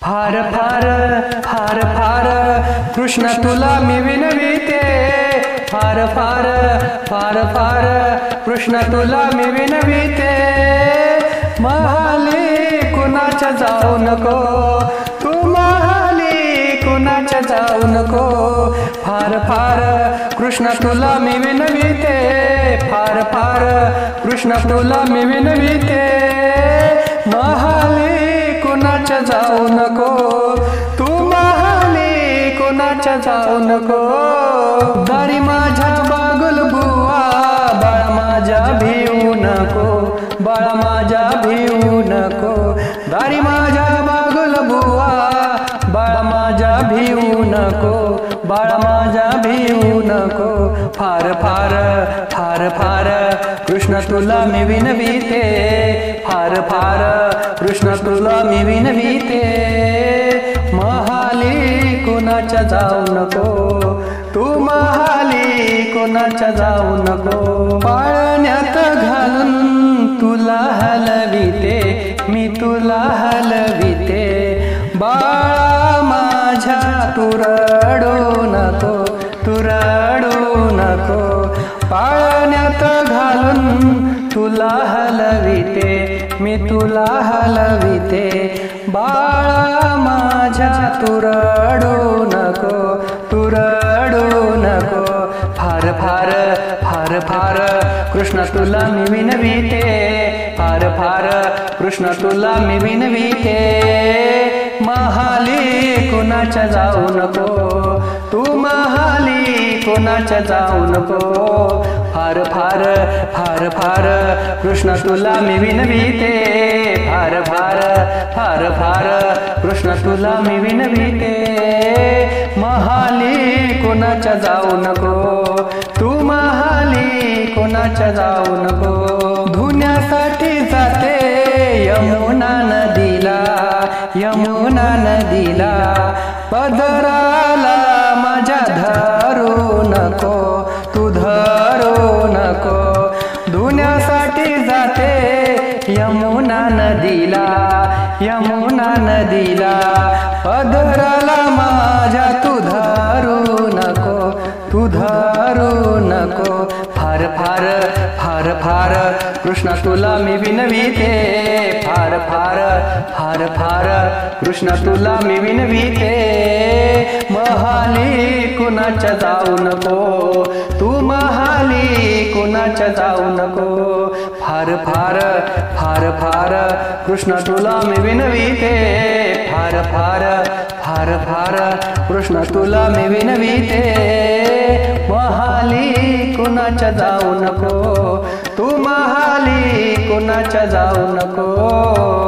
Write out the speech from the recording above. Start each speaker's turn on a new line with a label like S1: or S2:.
S1: फार फार फार फार कृष्ण तुला मी विनविते, फार फार फार फार कृष्ण तुला मी विनविते. महाली कुणाच्या जाऊ नको, तू महाली कुणाच्या जाऊ नको. फार फार कृष्ण तुला मी विनविते, फार फार कृष्ण तुला मी विनविते. महाली कुणाच्या जाऊ नको, तू महाली कुणाच्या जाऊ नको. दारी माझ्या बागुल बुवा, बाळा माझ्या भिवू नको, बाळा माझ्या भिवू नको. दारी माझ्या बागुल बुवा, बाळा माझ्या भिवू नको, बाळा माझ्या भिवू नको. फार फार फार फार कृष्ण तुला मी विनविते, फार फार कृष्ण तुला मी विनविते. महाली कुणाच्या जाऊ नको, तू महाली कुणाच्या जाऊ नको. पाळण्यात घालून तुला हलविते, मी तुला हलविते. बाळा माझ्या तू रडू नको, तू रडू नको. पाळण्यात घालून तुला हलविते, मी तुला हलविते. बाळा माझ्या तू रडू नको, तू रडू नको. फार फार फार फार कृष्ण तुला मी विनविते, फार फार कृष्ण तुला मी विनविते. महाली कुणाच्या जाऊ नको, तू महाली कुणाच्या जाऊ नको. फार फार फार फार कृष्ण तुला मी विनविते, फार फार फार फार कृष्ण तुला मी विनविते. महाली कुणाच्या जाऊ नको, तू महाली कुणाच्या जाऊ नको. धुण्यासाठी जाते यमुना नदीला, यमुना नदीला. पदराला माझ्या धरू नको, तू धरू नको. धुण्यासाठी जाते यमुना नदीला, यमुना नदीला. पदराला माझ्या तू धरू नको, तू धरू नको. फार फार फार फार कृष्ण तुला मी विनविते, फार फार फार फार कृष्ण तुला मी विनविते. महाली कुणाच्या जाऊ नको, तू महाली कुणाच्या जाऊ नको. फार फार फार फार कृष्ण तुला मी विनविते, फार फार फार फार कृष्ण तुला मी विनविते. महाली कुणाच्या जाऊ नको, तू महाली कुणाच्या जाऊ नको.